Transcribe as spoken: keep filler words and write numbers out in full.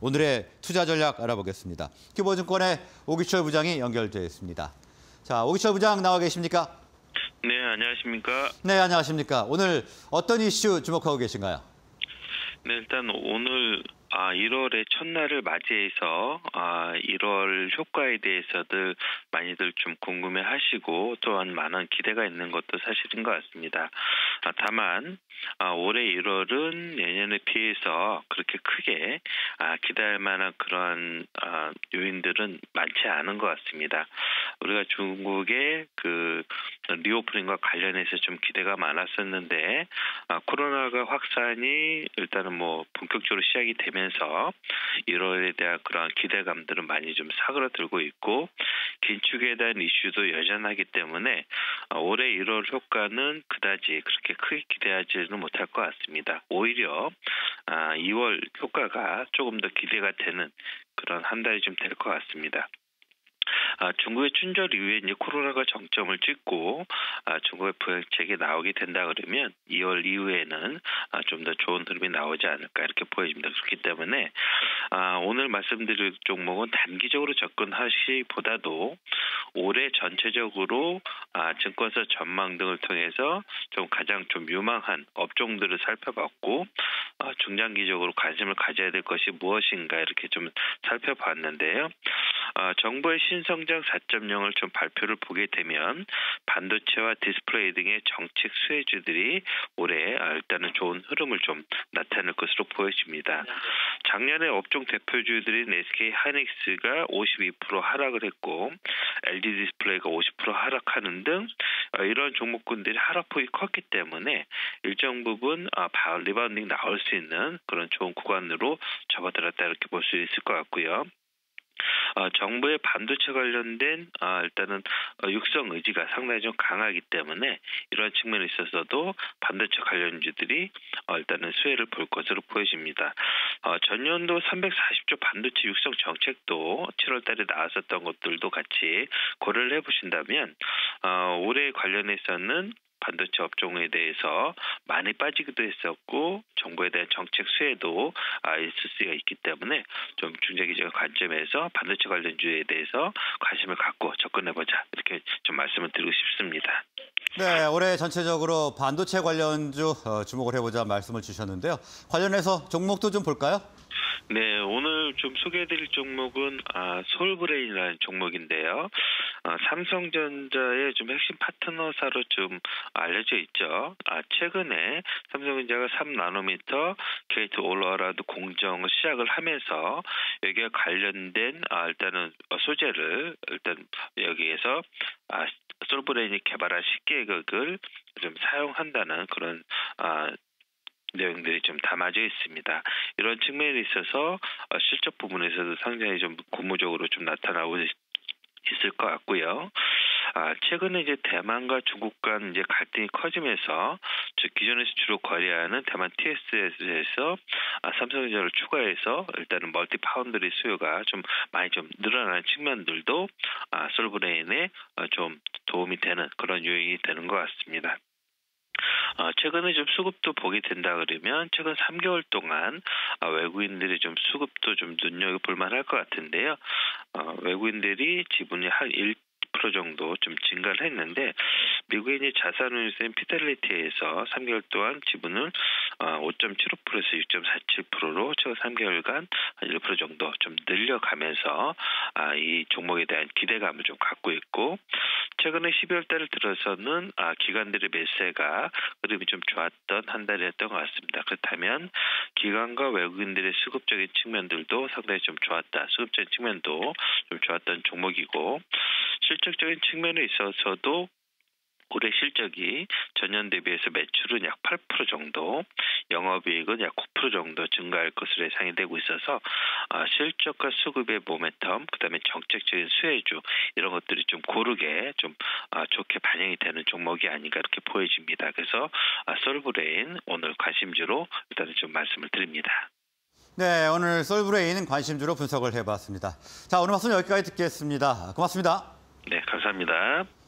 오늘의 투자 전략 알아보겠습니다. 큐버증권의 오기철 부장이 연결되어 있습니다. 자, 오기철 부장 나와 계십니까? 네, 안녕하십니까? 네, 안녕하십니까? 오늘 어떤 이슈 주목하고 계신가요? 네, 일단 오늘 아, 일월의 첫날을 맞이해서 아, 일월 효과에 대해서들 많이들 좀 궁금해하시고 또한 많은 기대가 있는 것도 사실인 것 같습니다. 아, 다만 아, 올해 일월은 예년에 비해서 그렇게 크게 아, 기대할 만한 그러한 아, 요인들은 많지 않은 것 같습니다. 우리가 중국의 그 리오프닝과 관련해서 좀 기대가 많았었는데 아, 코로나가 확산이 일단은 뭐 본격적으로 시작이 되면서 일월에 대한 그러한 기대감들은 많이 좀 사그라들고 있고 긴축에 대한 이슈도 여전하기 때문에 아, 올해 일월 효과는 그다지 그렇게 크게 기대하지는 못할 것 같습니다. 오히려 아, 이월 효과가 조금 더 기대가 되는 그런 한 달이 좀 될 것 같습니다. 아, 중국의 춘절 이후에 이제 코로나가 정점을 찍고 아, 중국의 부양책이 나오게 된다 그러면 이월 이후에는 아, 좀 더 좋은 흐름이 나오지 않을까 이렇게 보여집니다. 그렇기 때문에 아, 오늘 말씀드릴 종목은 단기적으로 접근하시기보다도 올해 전체적으로 아, 증권사 전망 등을 통해서 좀 가장 좀 유망한 업종들을 살펴봤고 아, 중장기적으로 관심을 가져야 될 것이 무엇인가 이렇게 좀 살펴봤는데요. 아, 정부의 신성장 사 점 영을 좀 발표를 보게 되면 반도체와 디스플레이 등의 정책 수혜주들이 올해 아, 일단은 좋은 흐름을 좀 나타낼 것으로 보여집니다. 작년에 업종 대표주들인 에스케이 하이닉스가 오십이 퍼센트 하락을 했고 엘지 디스플레이가 오십 퍼센트 하락하는 등 이런 종목군들이 하락폭이 컸기 때문에 일정 부분 리바운딩 나올 수 있는 그런 좋은 구간으로 접어들었다 이렇게 볼 수 있을 것 같고요. 어, 정부의 반도체 관련된 어, 일단은 어, 육성 의지가 상당히 좀 강하기 때문에 이런 측면에 있어서도 반도체 관련주들이 어, 일단은 수혜를 볼 것으로 보여집니다. 어, 전년도 삼백사십 조 반도체 육성 정책도 칠월 달에 나왔었던 것들도 같이 고려를 해보신다면 어, 올해 관련해서는 반도체 업종에 대해서 많이 빠지기도 했었고 정부에 대한 정책 수혜도 아, 있을 수가 있기 때문에 좀 중장기적 관점에서 반도체 관련주에 대해서 관심을 갖고 접근해보자 이렇게 좀 말씀을 드리고 싶습니다. 네, 올해 전체적으로 반도체 관련주 어, 주목을 해보자 말씀을 주셨는데요. 관련해서 종목도 좀 볼까요? 네, 오늘 좀 소개해드릴 종목은 아, 솔브레인이라는 종목인데요. 아, 삼성전자의 좀 핵심 파트너사로 좀 알려져 있죠. 아, 최근에 삼성전자가 삼 나노미터 게이트 올라라도 공정을 시작을 하면서 여기에 관련된 아, 일단은 소재를 일단 여기에서 아, 솔브레인이 개발한 십계획을 좀 사용한다는 그런 아, 내용들이 좀 담아져 있습니다. 이런 측면에 있어서 실적 부분에서도 상당히 좀 고무적으로 좀 나타나고 있을 것 같고요. 아, 최근에 이제 대만과 중국 간 이제 갈등이 커지면서 즉 기존에서 주로 거래하는 대만 티에스에스에서 아, 삼성전자를 추가해서 일단은 멀티 파운드리 수요가 좀 많이 좀 늘어나는 측면들도 아, 솔브레인에 어, 좀 도움이 되는 그런 요인이 되는 것 같습니다. 어, 최근에 좀 수급도 보게 된다 그러면 최근 삼 개월 동안 어, 외국인들이 좀 수급도 좀 눈여겨볼 만할 것 같은데요. 어, 외국인들이 지분이 한 일 퍼센트 정도 좀 증가를 했는데 미국의 이제 자산운용사인 피델리티에서 삼 개월 동안 지분을 어, 오 점 칠오 퍼센트에서 육 점 사칠 퍼센트로 최근 삼 개월간 한 일 퍼센트 정도 좀 늘려가면서 아, 이 종목에 대한 기대감을 좀 갖고 있고 최근에 십이월 달을 들어서는 아, 기관들의 매수세가 흐름이 좀 좋았던 한 달이었던 것 같습니다. 그렇다면 기관과 외국인들의 수급적인 측면들도 상당히 좀 좋았다. 수급적인 측면도 좀 좋았던 종목이고 실적적인 측면에 있어서도 올해 실적이 전년 대비해서 매출은 약 팔 퍼센트 정도, 영업이익은 약 구 퍼센트 정도 증가할 것으로 예상이 되고 있어서 아, 실적과 수급의 모멘텀, 그다음에 정책적인 수혜주 이런 것들이 좀 고르게 좀 아, 좋게 반영이 되는 종목이 아닌가 이렇게 보여집니다. 그래서 아, 솔브레인 오늘 관심주로 일단은 좀 말씀을 드립니다. 네, 오늘 솔브레인 관심주로 분석을 해봤습니다. 자, 오늘 말씀 여기까지 듣겠습니다. 고맙습니다. 네, 감사합니다.